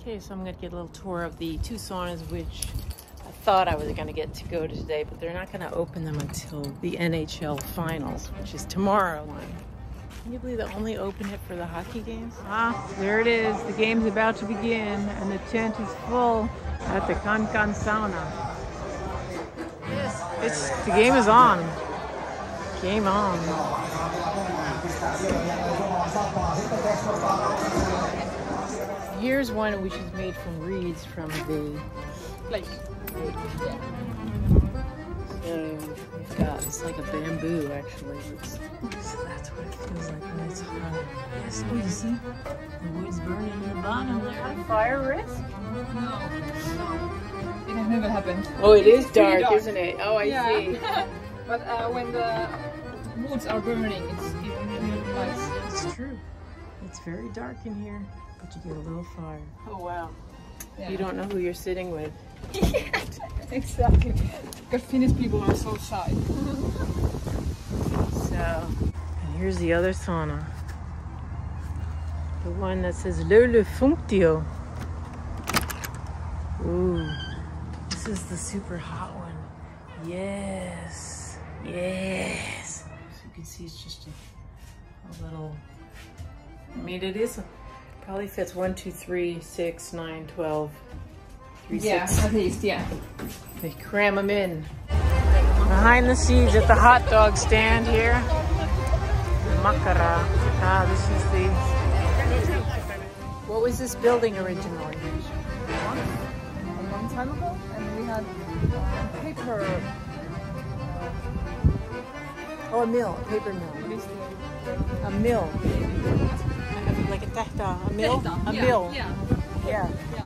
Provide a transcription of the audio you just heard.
Okay, so I'm going to get a little tour of the two saunas, which I thought I was going to get to go to today, but they're not going to open them until the NHL finals, which is tomorrow. Can you believe they only open it for the hockey games? Ah, there it is. The game's about to begin, and the tent is full at the Kankaan sauna. The game is on. Game on. Here's one which is made from reeds from the lake. So we've got, it's like a bamboo actually. So that's what it feels like when it's hot. Yes, oh, you see? The wood's burning in the bottom there. Fire risk? No. It has never happened. Oh, it is dark, isn't it? Oh, I see. But when the woods are burning, it's really nice. It's true. It's very dark in here, but you get a little fire. Oh, wow. Yeah. You don't know who you're sitting with. Exactly. Because Finnish people are so shy. And here's the other sauna. The one that says Le Functio. Ooh, this is the super hot one. Yes, yes. So you can see it's just a little, I mean it is, probably fits 1, 2, 3, 6, 9, 12, 3, yeah, 6. at least, yeah. They cram them in. Behind the scenes at the hot dog stand here. Makara. Ah, this is the, what was this building originally? A long time ago, and we had paper. Oh, a mill, a paper mill. What is it? A mill. Like a tehta, a mill? A mill. Yeah. Yeah.